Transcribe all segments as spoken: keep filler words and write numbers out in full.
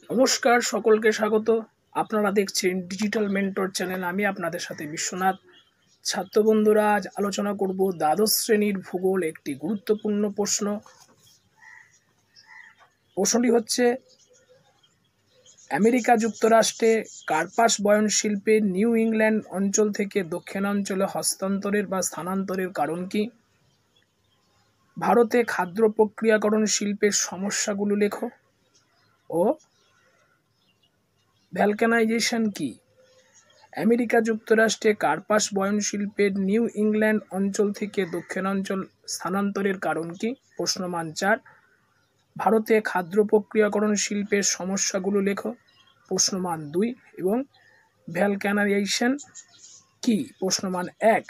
নমস্কার, সকলকে স্বাগত। আপনারা দেখছেন ডিজিটাল মেন্টর চ্যানেল। আমি আপনাদের সাথে বিশ্বনাথ। ছাত্র বন্ধুরা, আজ আলোচনা করব দ্বাদশ শ্রেণীর ভূগোল একটি গুরুত্বপূর্ণ প্রশ্ন। প্রশ্নটি হচ্ছে, আমেরিকা যুক্তরাষ্ট্রে কার্পাস বয়ন শিল্পের নিউ ইংল্যান্ড অঞ্চল থেকে দক্ষিণাঞ্চলে হস্তান্তরের বা স্থানান্তরের কারণ কি? ভারতে খাদ্য প্রক্রিয়াকরণ শিল্পের সমস্যাগুলো লেখো। ও ভ্যালকানাইজেশন কি? আমেরিকা যুক্তরাষ্ট্রে কার্পাস বয়ন শিল্পের নিউ ইংল্যান্ড অঞ্চল থেকে দক্ষিণাঞ্চল স্থানান্তরের কারণ কি? প্রশ্নমান চার। ভারতে খাদ্য প্রক্রিয়াকরণ শিল্পের সমস্যাগুলো লেখো। প্রশ্নমান দুই। এবং ভ্যালকানাইজেশন কি? প্রশ্নমান এক।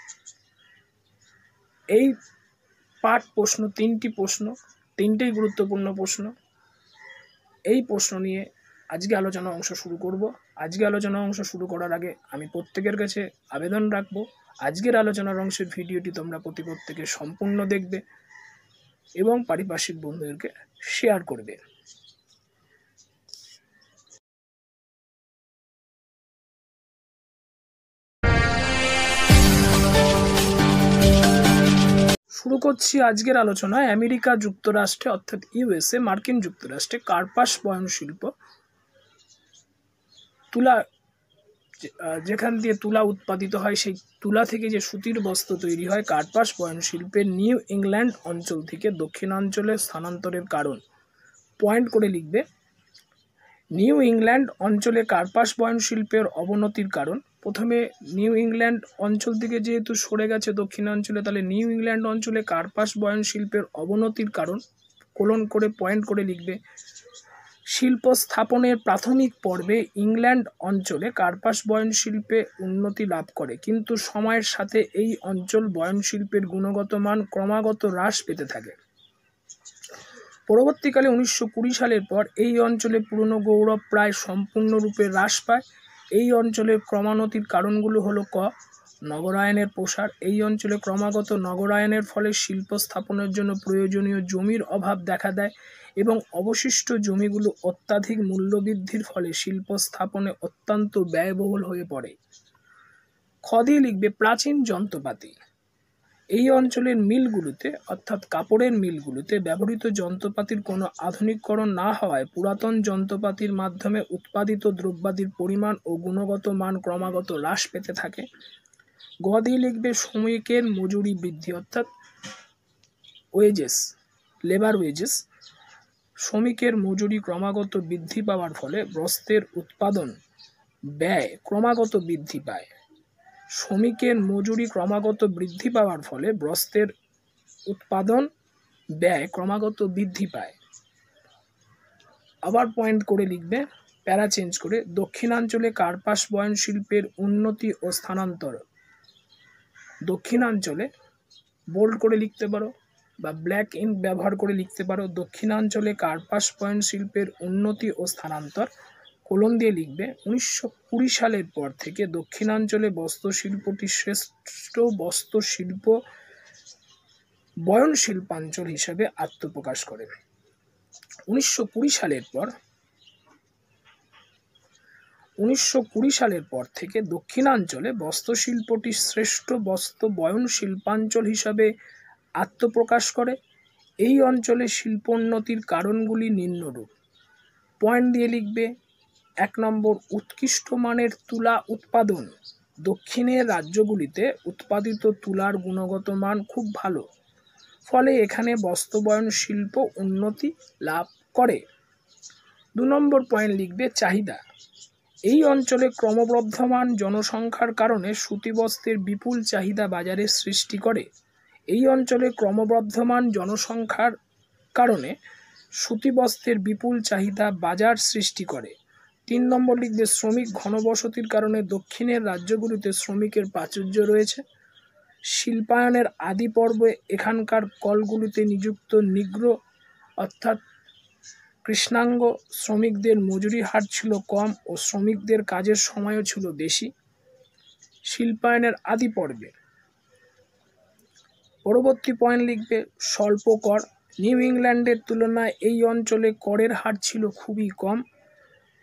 এই পাঠ প্রশ্ন তিনটি প্রশ্ন, তিনটেই গুরুত্বপূর্ণ প্রশ্ন। এই প্রশ্ন নিয়ে আজকে আলোচনা অংশ শুরু করব। আজকে আলোচনা অংশ শুরু করার আগে আমি প্রত্যেকের কাছে আবেদন রাখব, আজকের আলোচনার অংশের ভিডিওটি তোমরা প্রতি প্রত্যেকে সম্পূর্ণ দেখবে এবং পারিপার্শ্বিক বন্ধুদেরকে শেয়ার করবে। শুরু করছি আজকের আলোচনায়। আমেরিকা যুক্তরাষ্ট্রে অর্থাৎ ইউএসএ মার্কিন যুক্তরাষ্ট্রে কার্পাস বয়ন শিল্প, তুলা যেখান দিয়ে তুলা উৎপাদিত হয়, সেই তুলা থেকে যে সুতির বস্ত্র তৈরি হয়, কার্পাস বয়ন শিল্পের নিউ ইংল্যান্ড অঞ্চল থেকে দক্ষিণাঞ্চলে স্থানান্তরের কারণ। পয়েন্ট করে লিখবে। নিউ ইংল্যান্ড অঞ্চলে কার্পাস বয়ন শিল্পের অবনতির কারণ। প্রথমে নিউ ইংল্যান্ড অঞ্চল থেকে যেহেতু সরে গেছে দক্ষিণাঞ্চলে, তাহলে নিউ ইংল্যান্ড অঞ্চলে কার্পাস বয়ন শিল্পের অবনতির কারণ কোলন করে পয়েন্ট করে লিখবে। শিল্প স্থাপনের প্রাথমিক পর্বে ইংল্যান্ড অঞ্চলে কার্পাস বয়ন শিল্পে উন্নতি লাভ করে, কিন্তু সময়ের সাথে এই অঞ্চল বয়ন শিল্পের গুণগত মান ক্রমাগত হ্রাস পেতে থাকে। পরবর্তীকালে উনিশশো কুড়ি সালের পর এই অঞ্চলে পুরনো গৌরব প্রায় সম্পূর্ণরূপে হ্রাস পায়। এই অঞ্চলের ক্রমানতির কারণগুলো হলো: ক, নগরায়নের প্রসার। এই অঞ্চলে ক্রমাগত নগরায়নের ফলে শিল্প স্থাপনের জন্য প্রয়োজনীয় জমির অভাব দেখা দেয় এবং অবশিষ্ট জমিগুলো অত্যাধিক মূল্যবৃদ্ধির ফলে শিল্প স্থাপনে অত্যন্ত ব্যয়বহুল হয়ে পড়ে। খ দিয়ে লিখবে প্রাচীন যন্ত্রপাতি। এই অঞ্চলের মিলগুলোতে অর্থাৎ কাপড়ের মিলগুলোতে ব্যবহৃত যন্ত্রপাতির কোনো আধুনিকরণ না হওয়ায় পুরাতন যন্ত্রপাতির মাধ্যমে উৎপাদিত দ্রব্যাদির পরিমাণ ও গুণগত মান ক্রমাগত হ্রাস পেতে থাকে। গ দিয়ে লিখবে শ্রমিকের মজুরি বৃদ্ধি অর্থাৎ ওয়েজেস, লেবার ওয়েজেস। শ্রমিকের মজুরি ক্রমাগত বৃদ্ধি পাওয়ার ফলে বস্ত্রের উৎপাদন ব্যয় ক্রমাগত বৃদ্ধি পায়। শ্রমিকের মজুরি ক্রমাগত বৃদ্ধি পাওয়ার ফলে বস্ত্রের উৎপাদন ব্যয় ক্রমাগত বৃদ্ধি পায়। আবার পয়েন্ট করে লিখবে, প্যারা চেঞ্জ করে। দক্ষিণাঞ্চলে কার্পাস বয়ন শিল্পের উন্নতি ও স্থানান্তর। দক্ষিণাঞ্চলে বোল্ড করে লিখতে পারো বা ব্ল্যাক ইঙ্ক ব্যবহার করে লিখতে পারো। দক্ষিণাঞ্চলে কার্পাস বয়ন শিল্পের উন্নতি ও স্থানান্তর কোলন দিয়ে লিখবে। উনিশশো কুড়ি সালের পর থেকে দক্ষিণাঞ্চলে বস্ত্রশিল্পটি শ্রেষ্ঠ বস্ত্রশিল্প বয়ন শিল্পাঞ্চল হিসাবে আত্মপ্রকাশ করে। উনিশশো কুড়ি সালের পর উনিশশো কুড়ি সালের পর থেকে দক্ষিণাঞ্চলে বস্ত্রশিল্পটি শ্রেষ্ঠ বস্ত্র বয়ন শিল্পাঞ্চল হিসাবে আত্মপ্রকাশ করে। এই অঞ্চলে শিল্পোন্নতির কারণগুলি নিম্নরূপ। পয়েন্ট দিয়ে লিখবে। এক নম্বর, উৎকৃষ্ট মানের তুলা উৎপাদন। দক্ষিণের রাজ্যগুলিতে উৎপাদিত তুলার গুণগত মান খুব ভালো, ফলে এখানে বস্ত্রবয়ন শিল্প উন্নতি লাভ করে। দু নম্বর পয়েন্ট লিখবে চাহিদা। এই অঞ্চলে ক্রমবর্ধমান জনসংখ্যার কারণে সুতি বস্ত্রের বিপুল চাহিদা বাজারে সৃষ্টি করে। এই অঞ্চলে ক্রমবর্ধমান জনসংখ্যার কারণে সুতি বস্ত্রের বিপুল চাহিদা বাজার সৃষ্টি করে। তিন নম্বর লিখবে শ্রমিক ঘনবসতির কারণে দক্ষিণের রাজ্যগুলিতে শ্রমিকের প্রাচুর্য রয়েছে। শিল্পায়নের আদি পর্বে এখানকার কলগুলিতে নিযুক্ত নিগ্র অর্থাৎ কৃষ্ণাঙ্গ শ্রমিকদের মজুরি হার ছিল কম ও শ্রমিকদের কাজের সময়ও ছিল বেশি। শিল্পায়নের আদি পর্বে। পরবর্তী পয়েন্ট লিখবে স্বল্প কর। নিউ ইংল্যান্ডের তুলনায় এই অঞ্চলে করের হার ছিল খুবই কম।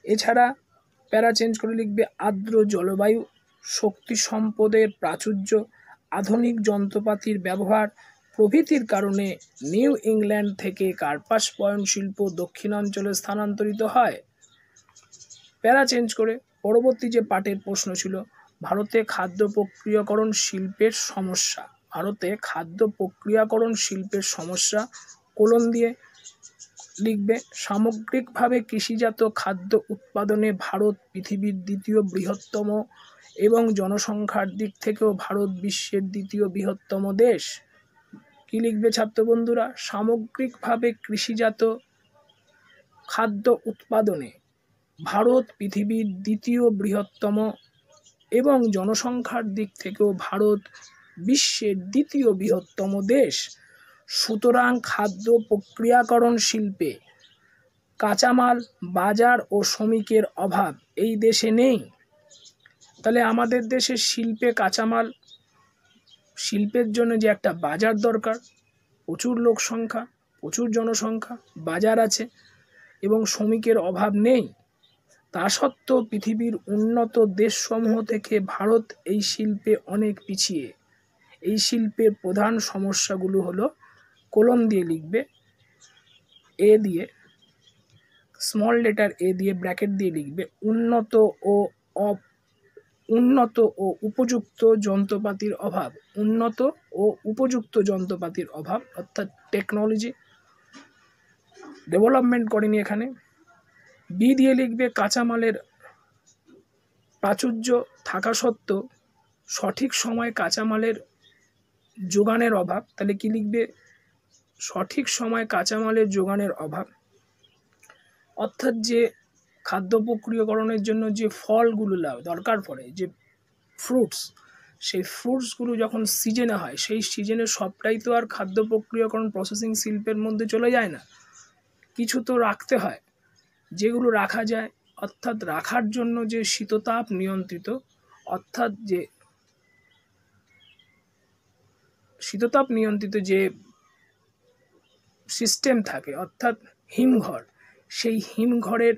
এছাড়া প্যারা চেঞ্জ করে লিখবে আর্দ্র জলবায়ু, শক্তি সম্পদের প্রাচুর্য, আধুনিক যন্ত্রপাতির ব্যবহার প্রভৃতির কারণে নিউ ইংল্যান্ড থেকে কার্পাস বয়ন শিল্প দক্ষিণাঞ্চলে স্থানান্তরিত হয়। প্যারা চেঞ্জ করে পরবর্তী যে পাঠের প্রশ্ন ছিল, ভারতে খাদ্য প্রক্রিয়াকরণ শিল্পের সমস্যা। ভারতে খাদ্য প্রক্রিয়াকরণ শিল্পের সমস্যা কোলন দিয়ে লিখবে সামগ্রিকভাবে কৃষিজাত খাদ্য উৎপাদনে ভারত পৃথিবীর দ্বিতীয় বৃহত্তম এবং জনসংখ্যার দিক থেকেও ভারত বিশ্বের দ্বিতীয় বৃহত্তম দেশ। কি লিখবে ছাত্র বন্ধুরা? সামগ্রিকভাবে কৃষিজাত খাদ্য উৎপাদনে ভারত পৃথিবীর দ্বিতীয় বৃহত্তম এবং জনসংখ্যার দিক থেকেও ভারত বিশ্বের দ্বিতীয় বৃহত্তম দেশ। সুতরাং খাদ্য প্রক্রিয়াকরণ শিল্পে কাঁচামাল, বাজার ও শ্রমিকের অভাব এই দেশে নেই। তাহলে আমাদের দেশের শিল্পে কাঁচামাল, শিল্পের জন্য যে একটা বাজার দরকার, প্রচুর লোক সংখ্যা, প্রচুর জনসংখ্যা, বাজার আছে এবং শ্রমিকের অভাব নেই। তা সত্ত্বেও পৃথিবীর উন্নত দেশসমূহ থেকে ভারত এই শিল্পে অনেক পিছিয়ে। এই শিল্পের প্রধান সমস্যাগুলো হলো, কোলন দিয়ে লিখবে, এ দিয়ে স্মল লেটার এ দিয়ে ব্র্যাকেট দিয়ে লিখবে উন্নত ও অপ উন্নত ও উপযুক্ত যন্ত্রপাতির অভাব। উন্নত ও উপযুক্ত যন্ত্রপাতির অভাব অর্থাৎ টেকনোলজি ডেভেলপমেন্ট করেনি এখানে। বি দিয়ে লিখবে কাঁচামালের প্রাচুর্য থাকা সত্ত্বেও সঠিক সময় কাঁচামালের যোগানের অভাব। তাহলে কি লিখবে? সঠিক সময় কাঁচামালের যোগানের অভাব, অর্থাৎ যে খাদ্য প্রক্রিয়াকরণের জন্য যে ফলগুলো দরকার পড়ে, যে ফ্রুটস, সেই ফ্রুটসগুলো যখন সিজনে হয়, সেই সিজনে সবটাই তো আর খাদ্য প্রক্রিয়াকরণ প্রসেসিং শিল্পের মধ্যে চলে যায় না, কিছু তো রাখতে হয়। যেগুলো রাখা যায়, অর্থাৎ রাখার জন্য যে শীততাপ নিয়ন্ত্রিত, অর্থাৎ যে শীততাপ নিয়ন্ত্রিত যে সিস্টেম থাকে, অর্থাৎ হিমঘর, সেই হিমঘরের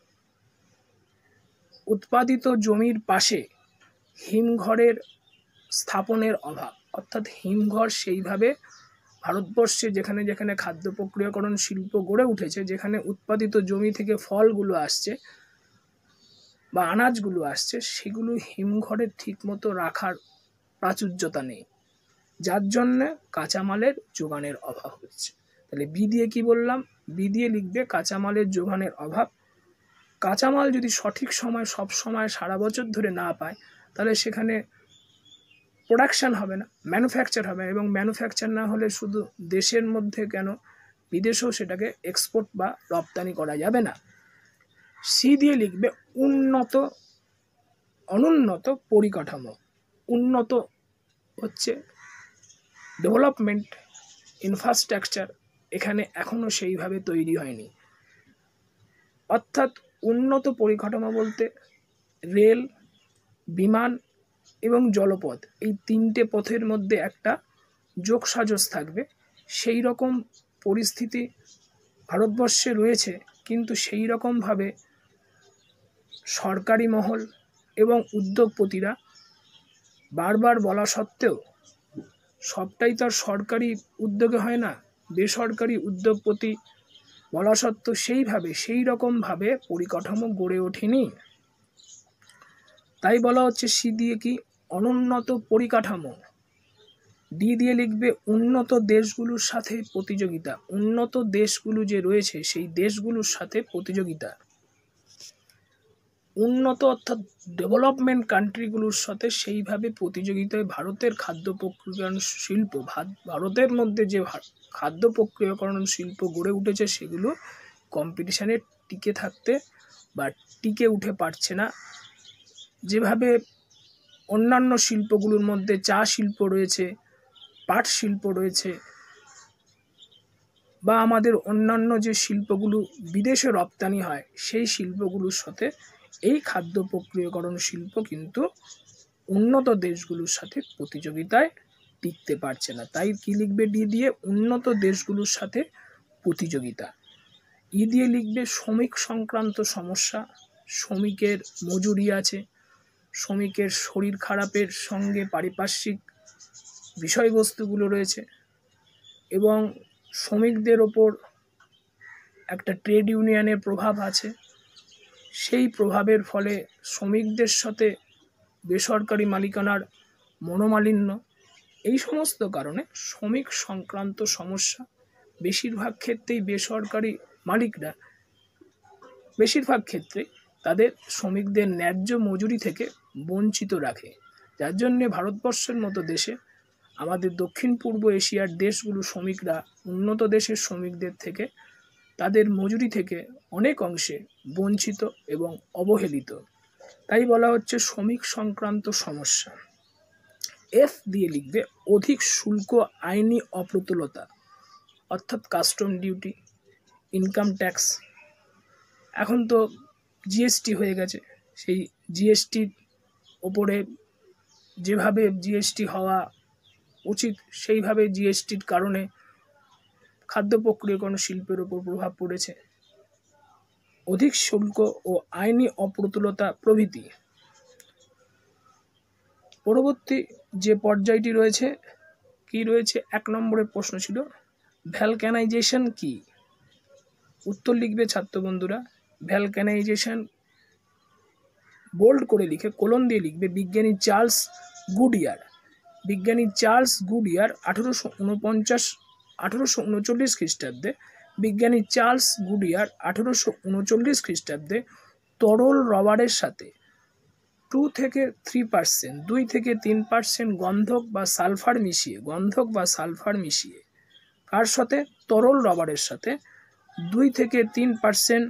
উৎপাদিত জমির পাশে হিমঘরের স্থাপনের অভাব। অর্থাৎ হিমঘর সেইভাবে ভারতবর্ষে যেখানে যেখানে খাদ্য প্রক্রিয়াকরণ শিল্প গড়ে উঠেছে, যেখানে উৎপাদিত জমি থেকে ফলগুলো আসছে বা আনাজগুলো আসছে, সেগুলো হিমঘরে ঠিকমতো রাখার প্রাচুর্যতা নেই, যার জন্যে কাঁচামালের যোগানের অভাব হচ্ছে। তাহলে বি দিয়ে কি বললাম? বি দিয়ে লিখবে কাঁচামালের যোগানের অভাব। কাঁচামাল যদি সঠিক সময় সব সময় সারা বছর ধরে না পায়, তাহলে সেখানে প্রোডাকশান হবে না, ম্যানুফ্যাকচার হবে, এবং ম্যানুফ্যাকচার না হলে শুধু দেশের মধ্যে কেন, বিদেশেও সেটাকে এক্সপোর্ট বা রপ্তানি করা যাবে না। সি দিয়ে লিখবে উন্নত অনুন্নত পরিকাঠামো। উন্নত হচ্ছে ডেভেলপমেন্ট, ইনফ্রাস্ট্রাকচার এখানে এখনও সেইভাবে তৈরি হয়নি। অর্থাৎ উন্নত পরিকাঠামো বলতে রেল, বিমান এবং জলপথ, এই তিনটে পথের মধ্যে একটা যোগসাজশ থাকবে, সেই রকম পরিস্থিতি ভারতবর্ষে রয়েছে। কিন্তু সেই রকমভাবে সরকারি মহল এবং উদ্যোগপতিরা বারবার বলা সত্ত্বেও, সবটাই তো আর সরকারি উদ্যোগে হয় না, বেসরকারি উদ্যোগপতি বলা সত্ত্বেও সেইভাবে সেই রকমভাবে পরিকাঠামো গড়ে ওঠেনি। তাই বলা হচ্ছে সি দিয়ে কি? অনুন্নত পরিকাঠামো। ডি দিয়ে লিখবে উন্নত দেশগুলোর সাথে প্রতিযোগিতা। উন্নত দেশগুলো যে রয়েছে, সেই দেশগুলোর সাথে প্রতিযোগিতা। উন্নত অর্থাৎ ডেভেলপমেন্ট কান্ট্রিগুলোর সাথে সেইভাবে প্রতিযোগিতায় ভারতের খাদ্য প্রক্রিয়াকরণ শিল্প, ভারতের মধ্যে যে খাদ্য প্রক্রিয়াকরণ শিল্প গড়ে উঠেছে, সেগুলো কম্পিটিশানে টিকে থাকতে বা টিকে উঠে পারছে না। যেভাবে অন্যান্য শিল্পগুলোর মধ্যে চা শিল্প রয়েছে, পাট শিল্প রয়েছে, বা আমাদের অন্যান্য যে শিল্পগুলো বিদেশে রপ্তানি হয়, সেই শিল্পগুলোর সাথে এই খাদ্য প্রক্রিয়াকরণ শিল্প কিন্তু উন্নত দেশগুলোর সাথে প্রতিযোগিতায় টিকতে পারছে না। তাই কি লিখবে? ডি দিয়ে উন্নত দেশগুলোর সাথে প্রতিযোগিতা। ই দিয়ে লিখবে শ্রমিক সংক্রান্ত সমস্যা। শ্রমিকের মজুরি আছে, শ্রমিকের শরীর খারাপের সঙ্গে পারিপার্শ্বিক বিষয়বস্তুগুলো রয়েছে, এবং শ্রমিকদের ওপর একটা ট্রেড ইউনিয়নের প্রভাব আছে। সেই প্রভাবের ফলে শ্রমিকদের সাথে বেসরকারি মালিকানার মনোমালিন্য, এই সমস্ত কারণে শ্রমিক সংক্রান্ত সমস্যা বেশিরভাগ ক্ষেত্রেই বেসরকারি মালিকরা বেশিরভাগ ক্ষেত্রে তাদের শ্রমিকদের ন্যায্য মজুরি থেকে বঞ্চিত রাখে, যার জন্যে ভারতবর্ষের মতো দেশে আমাদের দক্ষিণ পূর্ব এশিয়ার দেশগুলো শ্রমিকরা উন্নত দেশের শ্রমিকদের থেকে তাদের মজুরি থেকে অনেক অংশে বঞ্চিত এবং অবহেলিত। তাই বলা হচ্ছে শ্রমিক সংক্রান্ত সমস্যা। এফ দিয়ে লিখবে অধিক শুল্ক, আইনি অপ্রতুলতা, অর্থাৎ কাস্টম ডিউটি, ইনকাম ট্যাক্স। এখন তো জিএসটি হয়ে গেছে, সেই জিএসটির ওপরে যেভাবে জিএসটি হওয়া উচিত সেইভাবে জিএসটির কারণে খাদ্য প্রক্রিয়াকরণ শিল্পের ওপর প্রভাব পড়েছে। অধিক শুল্ক ও আইনি অপ্রতুলতা প্রভৃতি। পরবর্তী যে পর্যায়টি রয়েছে কি রয়েছে, এক নম্বরের প্রশ্ন ছিল ভ্যালকানাইজেশন কি? উত্তর লিখবে ছাত্র বন্ধুরা, ভ্যালকানাইজেশন বোল্ড করে লিখে কোলন দিয়ে লিখবে বিজ্ঞানী চার্লস গুডিয়ার। বিজ্ঞানী চার্লস গুডিয়ার আঠেরোশো উনপঞ্চাশ আঠেরোশো উনচল্লিশ খ্রিস্টাব্দে বিজ্ঞানী চার্লস গুডিয়ার আঠেরোশো উনচল্লিশ খ্রিস্টাব্দে তরল রবারের সাথে টু থেকে থ্রি পার্সেন্ট দুই থেকে তিন পার্সেন্ট গন্ধক বা সালফার মিশিয়ে গন্ধক বা সালফার মিশিয়ে কার সাথে? তরল রবারের সাথে দুই থেকে তিন পার্সেন্ট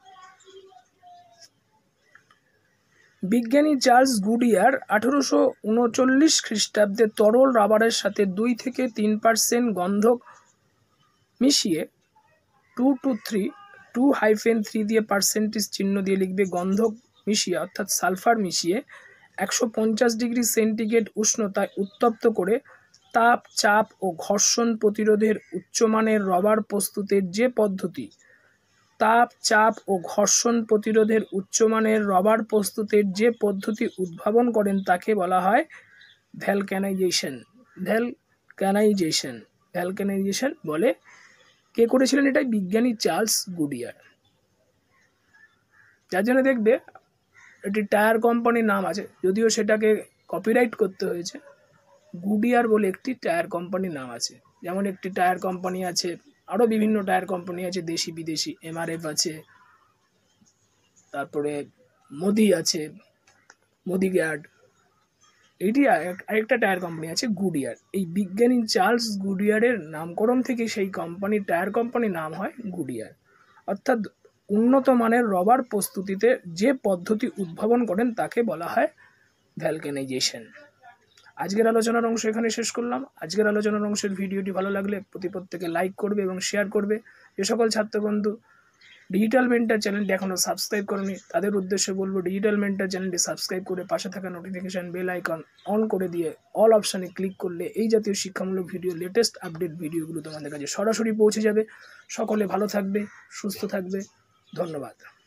বিজ্ঞানী চার্লস গুডিয়ার আঠেরোশো উনচল্লিশ খ্রিস্টাব্দে তরল রাবারের সাথে দুই থেকে তিন পার্সেন্ট গন্ধক মিশিয়ে two two three two hyphen three দিয়ে পার্সেন্টেজ চিহ্ন দিয়ে লিখবে গন্ধক মিশিয়ে অর্থাৎ সালফার মিশিয়ে একশো পঞ্চাশ ডিগ্রি সেন্টিগ্রেড উষ্ণতায় উত্তপ্ত করে তাপ, চাপ ও ঘর্ষণ প্রতিরোধের উচ্চমানের রবার প্রস্তুতের যে পদ্ধতি তাপ, চাপ ও ঘর্ষণ প্রতিরোধের উচ্চমানের রবার প্রস্তুতের যে পদ্ধতি উদ্ভাবন করেন তাকে বলা হয় ভ্যালকানাইজেশন। ভ্যালকানাইজেশন ভ্যালকানাইজেশন বলে। কে করেছিলেন এটা? বিজ্ঞানী চার্লস গুডিয়ার। যার জন্য দেখবে এটি টায়ার কোম্পানির নাম আছে, যদিও সেটাকে কপিরাইট করতে হয়েছে। গুডিয়ার বলে একটি টায়ার কোম্পানির নাম আছে। যেমন একটি টায়ার কোম্পানি আছে, আরও বিভিন্ন টায়ার কোম্পানি আছে, দেশি বিদেশি, এমআরএফ আছে, তারপরে মোদি আছে, মোদি গার্ড। এইটি আরেকটা টায়ার কোম্পানি আছে গুডিয়ার। এই বিজ্ঞানী চার্লস গুডিয়ারের নামকরণ থেকে সেই কোম্পানির টায়ার কোম্পানির নাম হয় গুডিয়ার। অর্থাৎ উন্নত মানের রবার প্রস্তুতিতে যে পদ্ধতি উদ্ভাবন করেন তাকে বলা হয় ভ্যালকানাইজেশন। আজকের আলোচনার অংশ এখানে শেষ করলাম। আজকের আলোচনার অংশের ভিডিওটি ভালো লাগলে প্রতি প্রত্যেকে লাইক করবে এবং শেয়ার করবে। যে সকল ছাত্রবন্ধু ডিজিটাল মেন্টর চ্যানেলটি এখনও সাবস্ক্রাইব করেনি তাদের উদ্দেশ্যে বলবো ডিজিটাল মেন্টর চ্যানেলটি সাবস্ক্রাইব করে পাশে থাকা নোটিফিকেশান বেল আইকন অন করে দিয়ে অল অপশানে ক্লিক করলে এই জাতীয় শিক্ষামূলক ভিডিও, লেটেস্ট আপডেট ভিডিওগুলো তোমাদের কাছে সরাসরি পৌঁছে যাবে। সকলে ভালো থাকবে, সুস্থ থাকবে। ধন্যবাদ।